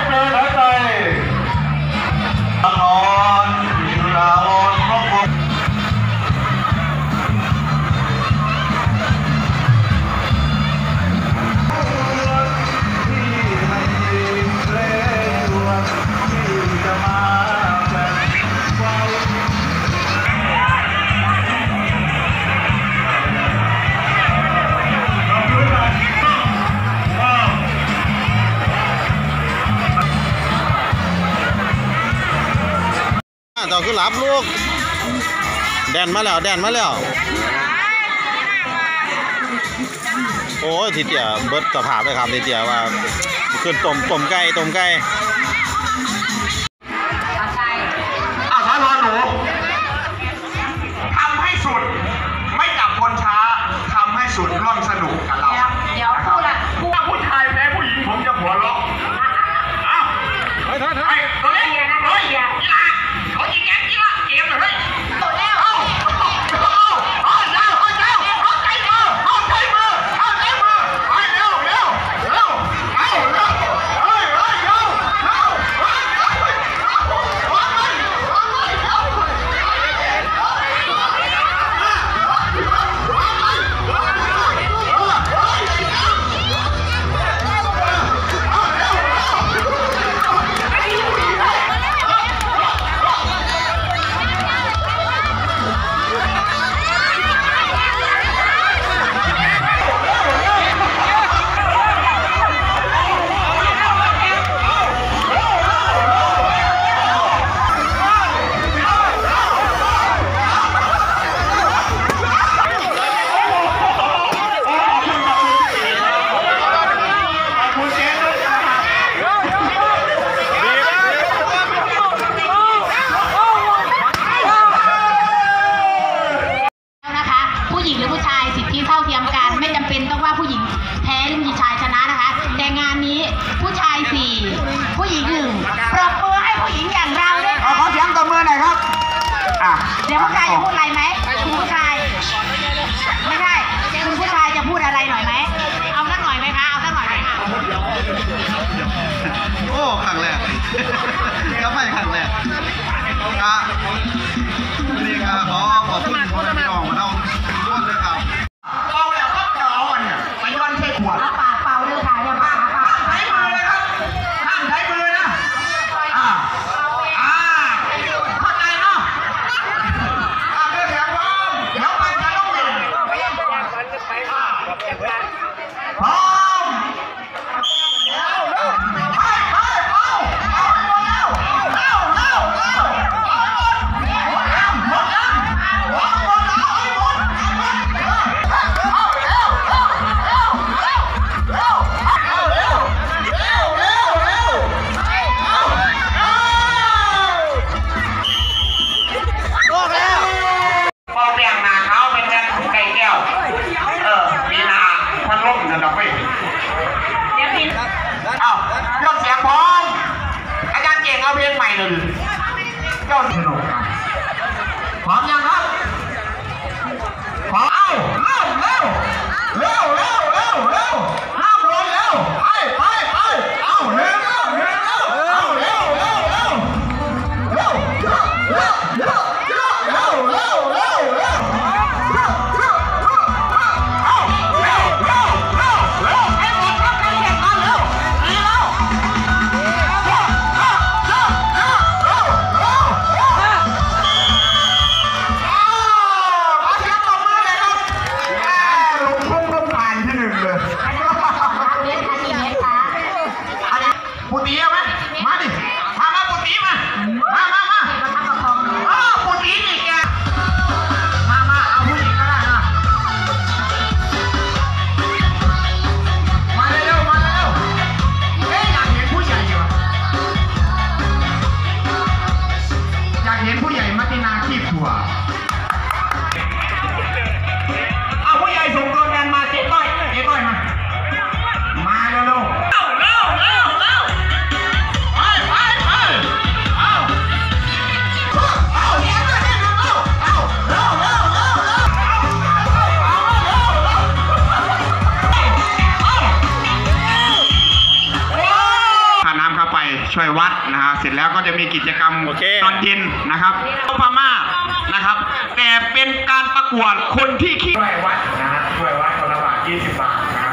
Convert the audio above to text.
เจอทักใจนอนอยู่ลาออนครอบครัวต่อคือหลับลูกแดนมาแล้วโอ้ยทีเดียวเบิร์ดสภาพเลยครับทีเดียวว่าขึ้นต้มไก่ท้ารอหนูทำให้สุดไม่จับคนช้าทำให้สุดร่วมสนุกกับเราเดี๋ยวพูดละผู้ชายแพ้ผู้หญิงผมจะหัวเราะอ้าวเฮ้ยตัวนี้เขายิงแกกีฬาเกมเลยเฮ้ยเอาใจมือไปเร็วเฮ้ยเดี๋ยวผู้ชายจะพูดอะไรไหมคุณผู้ชายไม่ใช่คุณผู้ชายจะพูดอะไรหน่อยไหมเอาสักหน่อยไหมคะโอ้ครั้งแรกก็ไม่ครั้งแรกนี่ครับขอบคุณคนที่ออกมาเล่าทุกคนเลยครับเป่าแล้วก็เป่าเนี่ยไปย้อนใส่ขวดปากเป่าเลยค่ะอย่าปากใช้มือเลยครับห้ามใช้มือนะเข้าใจเนาะเดี๋ยวแถวบ้านเดี๋ยวไปจะต้องเลยพร้อมเอาเพลงใหม่เลยเจ้าสนุกพร้อมยังครับพร้อมเร็วห้ามรนเร็วเร็วเร็วเอาเร็วช่วยวัดนะฮะเสร็จแล้วก็จะมีกิจกรรมโอเคตอนเย็นนะครับพม่านะครับ แต่เป็นการประกวดคนที่ช่วยวัดนะฮะช่วยวัดคนละบาท20 บาทนะ